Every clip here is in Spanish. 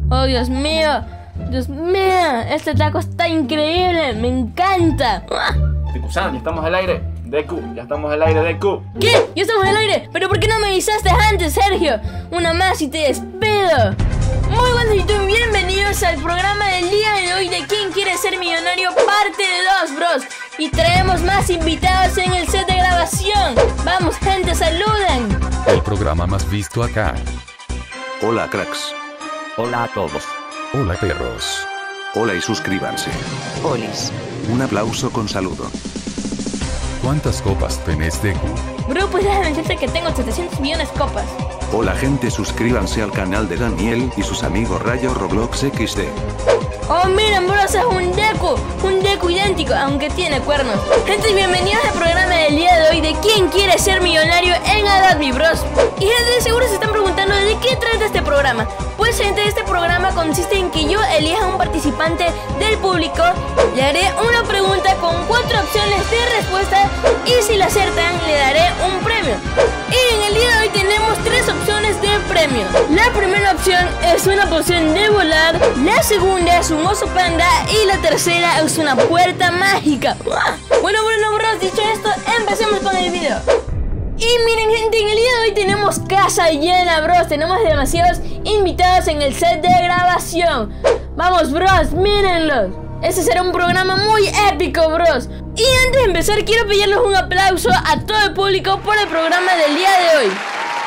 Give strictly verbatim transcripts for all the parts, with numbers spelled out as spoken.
Oh, Dios mío. Dios mío, este taco está increíble. Me encanta. Deku-san, ya estamos al aire. Deku, ya estamos al aire, Deku. ¿Qué? ¿Ya estamos al aire? ¿Pero por qué no me avisaste antes, Sergio? Una más y te despido. Muy buenos y bienvenidos al programa del día de hoy de ¿Quién quiere ser millonario? Parte dos, bros. Y traemos más invitados en el set de grabación. Vamos, gente, saluden. El programa más visto acá. Hola, cracks. Hola a todos. Hola, perros. Hola y suscríbanse. Olis. Un aplauso con saludo. ¿Cuántas copas tenés, Deku? Bro, pues déjame decirte que tengo setecientos millones de copas. Hola gente, suscríbanse al canal de Daniel y sus amigos Rayo Roblox equis de. Oh, miren, bros, es un Deku. Un Deku idéntico, aunque tiene cuernos. Gente, bienvenidos al programa del día de hoy de ¿Quién quiere ser millonario en Adobe, bros? Y gente, de seguro se están preguntando ¿de qué trata este programa? Pues gente, este programa consiste en que yo elija a un participante del público, le haré una pregunta con cuatro opciones de respuesta y si la acertan le daré un premio. Y en el día de hoy tenemos tres opciones de premio. La primera opción es una poción de volar, la segunda es un oso panda y la tercera es una puerta mágica. Bueno, bueno, bros, dicho esto, empecemos con el video. Y miren, gente, en el día de hoy tenemos casa llena, bros. Tenemos demasiados invitados en el set de grabación. Vamos, bros, mírenlos. Este será un programa muy épico, bros. Y antes de empezar, quiero pedirles un aplauso a todo el público por el programa del día de hoy.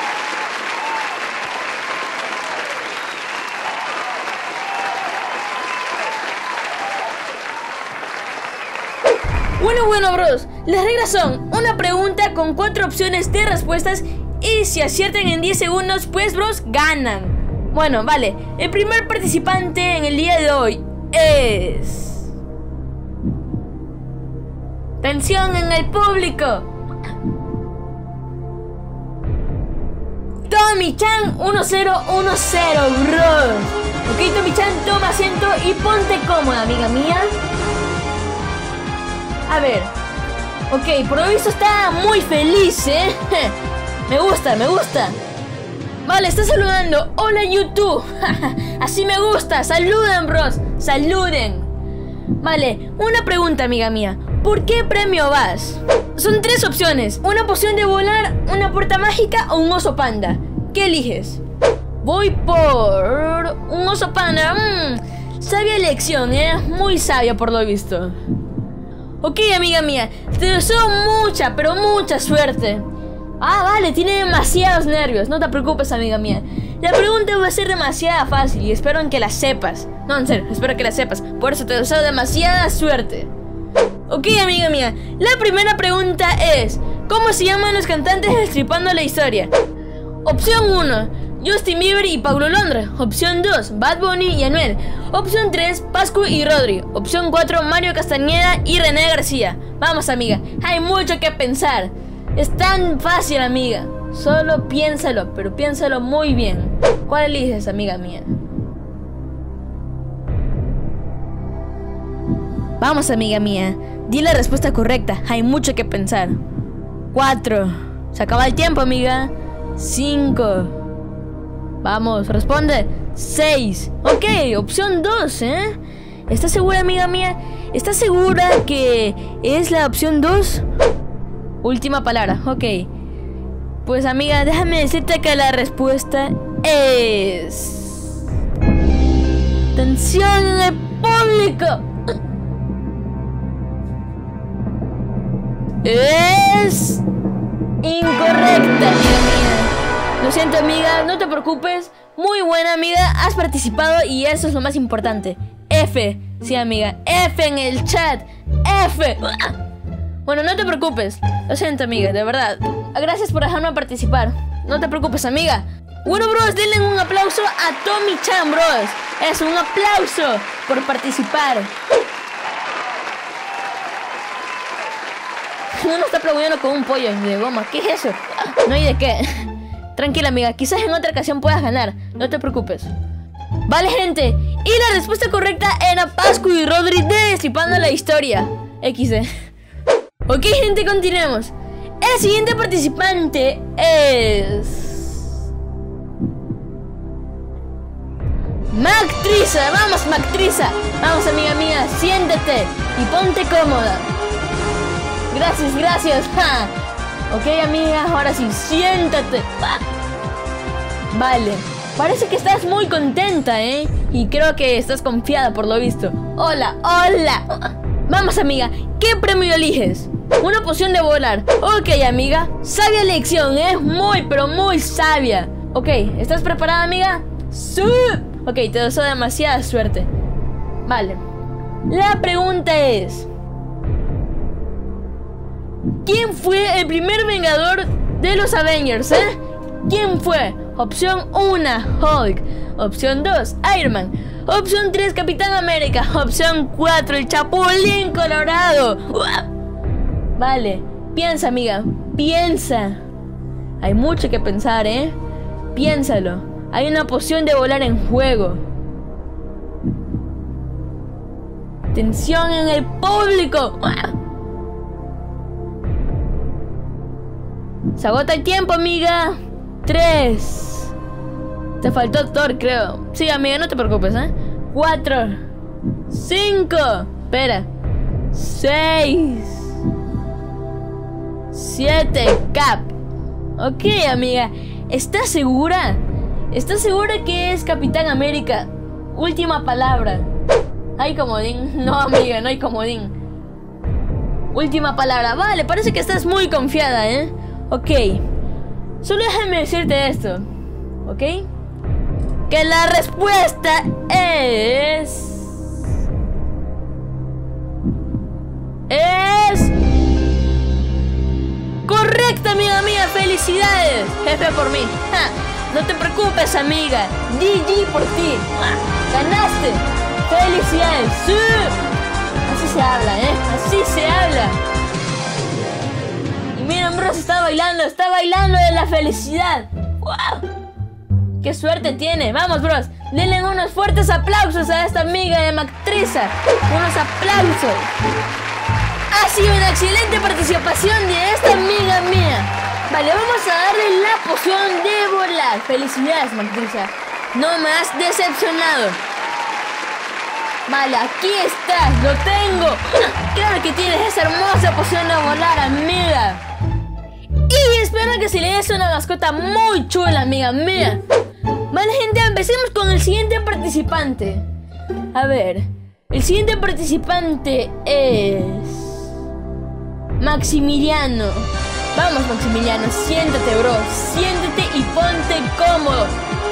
Bueno, bueno, bros, las reglas son una pregunta con cuatro opciones de respuestas y si aciertan en diez segundos, pues, bros, ganan. Bueno, vale, el primer participante en el día de hoy es... ¡Tensión en el público! Tommy-chan uno cero uno cero, bros. Ok, Tommy-chan, toma asiento y ponte cómoda, amiga mía. A ver, ok, por lo visto está muy feliz, ¿eh? Me gusta, me gusta. Vale, está saludando. Hola, YouTube. Así me gusta, saluden, bros. Saluden. Vale, una pregunta, amiga mía. ¿Por qué premio vas? Son tres opciones. Una poción de volar, una puerta mágica o un oso panda. ¿Qué eliges? Voy por... un oso panda. Mmm, sabia elección, ¿eh? Muy sabia por lo visto. Ok, amiga mía, te deseo mucha, pero mucha suerte. Ah, vale, tiene demasiados nervios. No te preocupes, amiga mía. La pregunta va a ser demasiado fácil y espero en que la sepas. No, en serio, espero que la sepas. Por eso te deseo demasiada suerte. Ok, amiga mía, la primera pregunta es: ¿cómo se llaman los cantantes destripando la historia? Opción uno, Justin Bieber y Paulo Londra. Opción dos, Bad Bunny y Anuel. Opción tres, Pascu y Rodri. Opción cuatro, Mario Castañeda y René García. Vamos, amiga, hay mucho que pensar. Es tan fácil, amiga. Solo piénsalo, pero piénsalo muy bien. ¿Cuál eliges, amiga mía? Vamos, amiga mía, di la respuesta correcta. Hay mucho que pensar. Cuatro. Se acaba el tiempo, amiga. Cinco. Vamos, responde. Seis. Ok, opción dos, ¿eh? ¿Estás segura, amiga mía? ¿Estás segura que es la opción dos? Última palabra, ok. Pues, amiga, déjame decirte que la respuesta es... ¡Tensión en el público! Es... incorrecta, amiga mía. Lo siento, amiga, no te preocupes. Muy buena, amiga, has participado y eso es lo más importante. F, sí, amiga, F en el chat. F. Bueno, no te preocupes. Lo siento, amiga, de verdad. Gracias por dejarme participar. No te preocupes, amiga. Bueno, bros, denle un aplauso a Tommy-chan, bros. Es un aplauso por participar. Uno está aplaudiendo con un pollo de goma. ¿Qué es eso? No hay de qué. Tranquila, amiga, quizás en otra ocasión puedas ganar. No te preocupes. Vale, gente, y la respuesta correcta era Pascu y Rodri de Destripando la Historia. equis de. Ok, gente, continuemos. El siguiente participante es... Mactrisa, vamos Mactrisa. Vamos amiga mía, siéntate y ponte cómoda. Gracias, gracias. Ja. Ok amiga, ahora sí, siéntate. Vale, parece que estás muy contenta, ¿eh? Y creo que estás confiada por lo visto. Hola, hola. Vamos amiga, ¿qué premio eliges? Una poción de volar. Ok amiga, sabia elección, ¿eh? Muy pero muy sabia. Ok, ¿estás preparada amiga? Sí. Ok, te deseo demasiada suerte. Vale, la pregunta es: ¿quién fue el primer vengador de los Avengers, eh? ¿Quién fue? Opción uno, Hulk. Opción dos, Iron Man. Opción tres, Capitán América. Opción cuatro, el Chapulín Colorado. ¡Uah! Vale, piensa amiga, piensa. Hay mucho que pensar, ¿eh? Piénsalo. Hay una poción de volar en juego. Tensión en el público. ¡Uah! Se agota el tiempo, amiga. Tres. Te faltó Thor, creo. Sí, amiga, no te preocupes, ¿eh? Cuatro. Cinco. Espera. Seis. Siete. Cap. Ok, amiga. ¿Estás segura? ¿Estás segura que es Capitán América? Última palabra. ¿Hay comodín? No, amiga, no hay comodín. Última palabra. Vale, parece que estás muy confiada, ¿eh? Ok. Solo déjame decirte esto. ¿Ok? Que la respuesta es... Es... correcta, amiga mía. Felicidades. Jefe por mí. Ja. No te preocupes, amiga. G G por ti. Ganaste. Felicidades. Sí. Así se habla, ¿eh? Así se habla. Y miren, bros, está bailando. Está bailando de la felicidad. ¡Wow! ¡Qué suerte tiene! Vamos, bros. Denle unos fuertes aplausos a esta amiga de Mactrisa. Unos aplausos. Ha sido una excelente participación de esta amiga mía. Vale, vamos a darle la poción de volar. Felicidades, Mactrisa. No me has decepcionado. Vale, aquí estás. Lo tengo. Claro que tienes esa hermosa poción de volar, amiga. Y espero que se le des una mascota muy chula, amiga mía. Vale, gente, empecemos con el siguiente participante. A ver, el siguiente participante es... Maximiliano. Vamos, Maximiliano, siéntate, bro. Siéntate y ponte cómodo.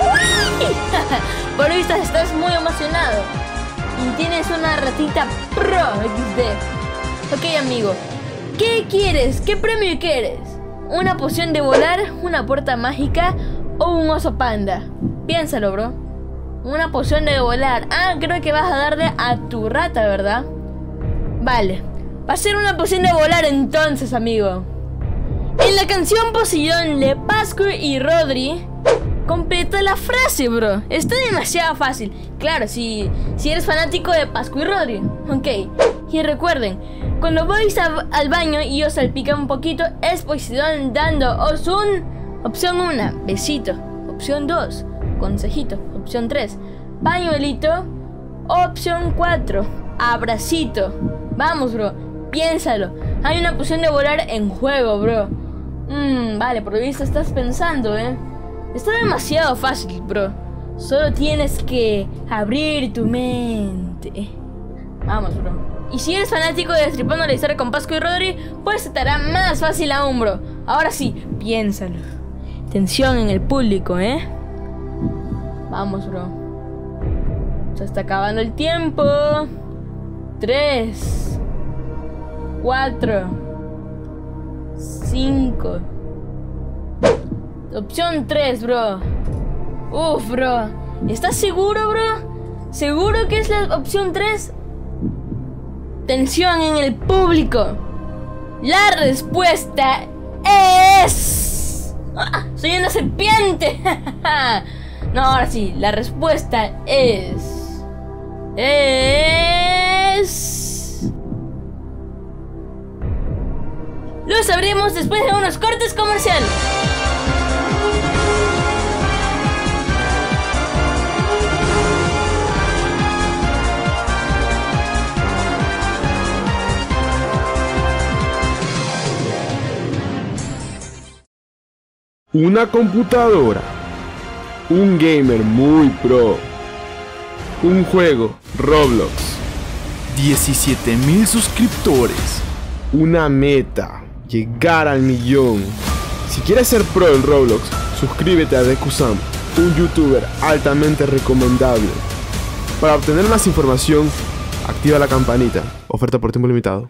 Por visto estás muy emocionado. Y tienes una ratita pro equis de. Ok, amigo, ¿qué quieres? ¿Qué premio quieres? ¿Una poción de volar? ¿Una puerta mágica? ¿O un oso panda? Piénsalo, bro. Una poción de volar. Ah, creo que vas a darle a tu rata, ¿verdad? Vale. Va a ser una poción de volar entonces, amigo. En la canción Poseidón de Pascu y Rodri, completa la frase, bro. Está demasiado fácil. Claro, si, si eres fanático de Pascu y Rodri. Ok. Y recuerden, cuando vais a, al baño y os salpica un poquito, es Poseidón dándoos un... Opción uno, besito. Opción dos, consejito. Opción tres, pañuelito. Opción cuatro, abracito. Vamos, bro, piénsalo. Hay una poción de volar en juego, bro. Mmm, vale, por lo visto estás pensando, ¿eh? Está demasiado fácil, bro. Solo tienes que abrir tu mente. Vamos, bro. Y si eres fanático de Destripando la Historia con Pascu y Rodri, pues se te hará más fácil aún, bro. Ahora sí, piénsalo. Tensión en el público, ¿eh? Vamos, bro. Se está acabando el tiempo. Tres. Cuatro. Cinco. Opción tres, bro. Uf, bro. ¿Estás seguro, bro? ¿Seguro que es la opción tres? Tensión en el público. La respuesta es... ¡Ah! ¡Soy una serpiente! No, ahora sí, la respuesta es... Es... Lo sabremos después de unos cortes comerciales. una computadora, un gamer muy pro, un juego Roblox, diecisiete mil suscriptores, una meta, llegar al millón. Si quieres ser pro en Roblox, suscríbete a DekuSam, un youtuber altamente recomendable. Para obtener más información, activa la campanita. Oferta por tiempo limitado.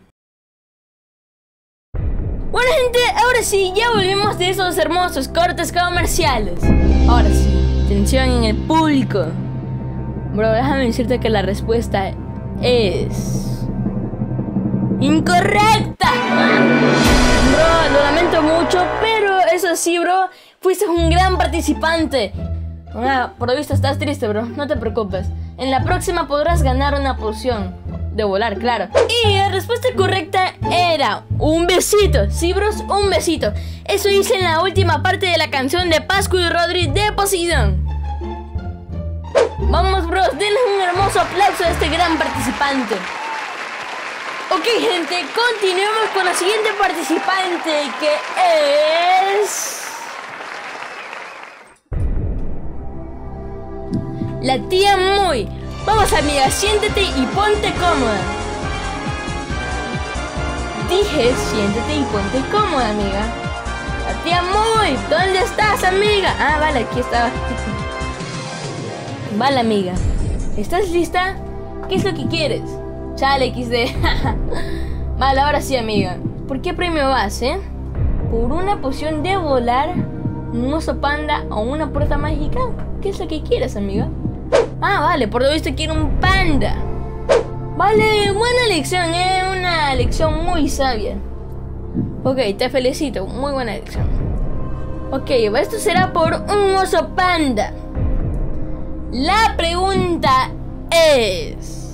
Bueno, gente, ahora sí, ya volvimos de esos hermosos cortes comerciales. Ahora sí, atención en el público. Bro, déjame decirte que la respuesta es... incorrecta. Bro, lo lamento mucho, pero eso sí, bro, fuiste un gran participante. Ah, por lo visto estás triste, bro, no te preocupes. En la próxima podrás ganar una poción de volar, claro. Y la respuesta correcta era un besito. Sí, bros, un besito. Eso hice en la última parte de la canción de Pascu y Rodri de Poseidón. Vamos, bros, denle un hermoso aplauso a este gran participante. Ok, gente, continuemos con la siguiente participante, que es... la tía Muy. Vamos, amiga, siéntete y ponte cómoda. Dije, siéntete y ponte cómoda, amiga. La tía Muy, ¿dónde estás, amiga? Ah, vale, aquí estaba. Vale, amiga, ¿estás lista? ¿Qué es lo que quieres? Chale, equis de. Vale, ahora sí, amiga. ¿Por qué premio vas, eh? ¿Por una poción de volar, un oso panda o una puerta mágica? ¿Qué es lo que quieres, amiga? Ah, vale, por lo visto quiero un panda. Vale, buena elección, eh. Una elección muy sabia. Ok, te felicito, muy buena elección. Ok, esto será por un oso panda. La pregunta es...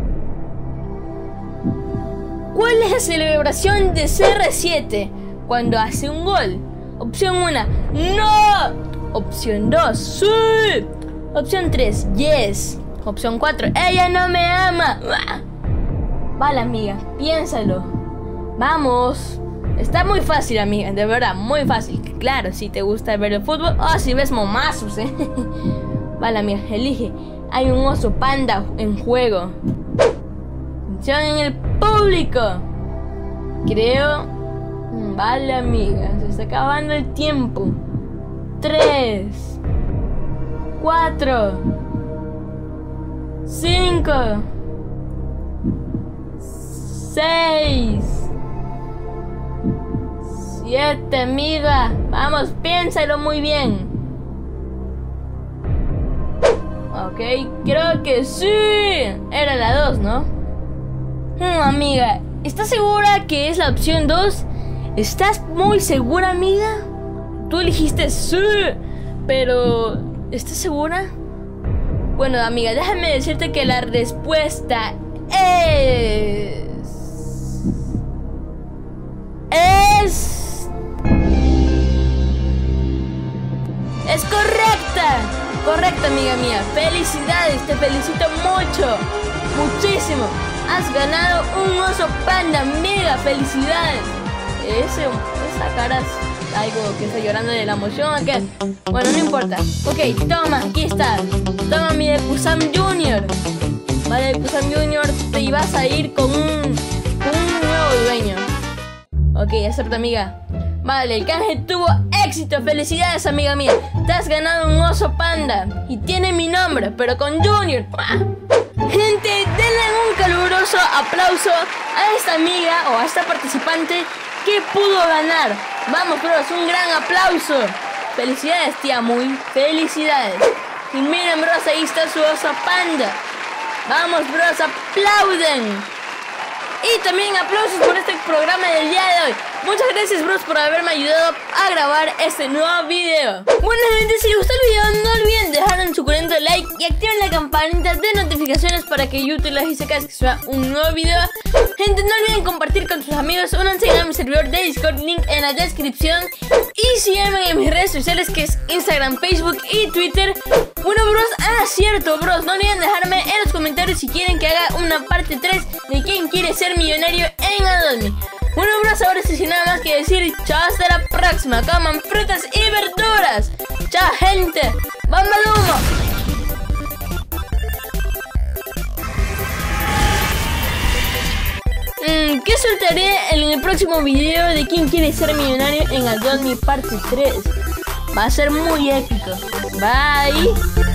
¿cuál es la celebración de C R siete cuando hace un gol? Opción uno, no. Opción dos, sí. Opción tres, yes. Opción cuatro, ella no me ama. Vale, amiga, piénsalo. Vamos. Está muy fácil, amiga, de verdad, muy fácil. Claro, si te gusta ver el fútbol o si ves momazos, eh. Vale, amiga, elige. Hay un oso panda en juego. Atención en el público. Creo... vale, amiga, se está acabando el tiempo. Tres, cuatro, cinco, seis, siete, amiga. Vamos, piénsalo muy bien. Ok, creo que sí. Era la dos, ¿no? Hmm, amiga, ¿estás segura que es la opción dos? ¿Estás muy segura, amiga? Tú elegiste sí, pero ¿estás segura? Bueno, amiga, déjame decirte que la respuesta es... Es... Es correcta. Correcta, amiga mía. Felicidades, te felicito mucho. Muchísimo. Has ganado un oso panda, amiga. Felicidades. Ese, esa cara es algo que está llorando de la emoción, ¿o qué? Bueno, no importa. Ok, toma, aquí está. Toma mi DekuSam Junior. Vale, DekuSam Junior, te ibas a ir con un, con un nuevo dueño. Ok, acepta, amiga. Vale, el canje tuvo éxito. Felicidades, amiga mía. Te has ganado un oso panda. Y tiene mi nombre, pero con Junior. ¡Ah! Gente, denle un caluroso aplauso a esta amiga o a esta participante que pudo ganar. Vamos, bros, un gran aplauso. Felicidades, tía Muy. Felicidades. Y miren, bros, ahí está su oso panda. Vamos, bros, aplauden. Y también aplausos por este programa del día de hoy. Muchas gracias, bros, por haberme ayudado a grabar este nuevo video. Bueno, gente, si les gustó el video, no olviden dejar un suculento like y activen la campanita de notificaciones para que YouTube les avise cada vez que suba un nuevo video. Gente, no olviden compartir con sus amigos. Únanse a mi servidor de Discord, link en la descripción. Y síganme en mis redes sociales, que es Instagram, Facebook y Twitter. Bueno, bros, ah, cierto, bros, no olviden dejarme en los comentarios si quieren que haga una parte tres de quién quiere ser millonario en Adobe. Bueno, bros, ahora sí, sin nada más que decir, chao, hasta la próxima. próxima. Coman frutas y verduras. Chao, gente. ¡Bomba de humo! Mm, ¿Qué soltaré en el próximo video de quién quiere ser millonario en Adopt Me parte tres? Va a ser muy épico. Bye.